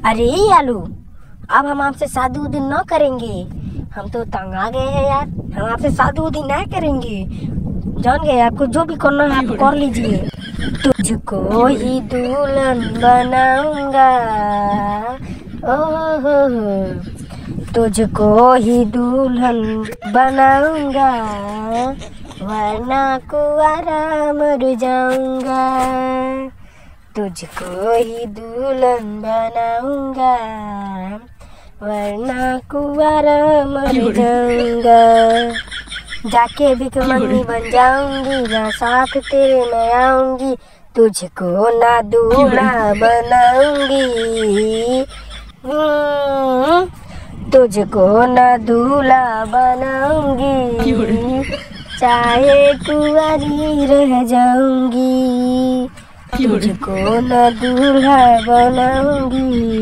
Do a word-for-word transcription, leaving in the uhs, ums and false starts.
अरे आलू, अब हम आपसे शादी उदी न करेंगे। हम तो तंग आ गए हैं यार, हम आपसे शादी उदी नहीं करेंगे। जान गए, आपको जो भी करना है आप कर लीजिए। तुझको ही दुल्हन बनाऊंगा, ओहो, तुझको ही दुल्हन बनाऊंगा, वरना कुंवारा मर जाऊंगा। तुझको ही दुल्हन बनाऊंगा, वरना कुंवारा मर जाऊंगा। जाके भिखमंगी बन जाऊंगी, साथ तेरे मैं आऊंगी, तुझको ना दूल्हा बनाऊंगी। तुझको ना दूल्हा बनाऊंगी, चाहे कुंवारी रह जाऊंगी। तुझको ना दूल्हा बनाऊंगी,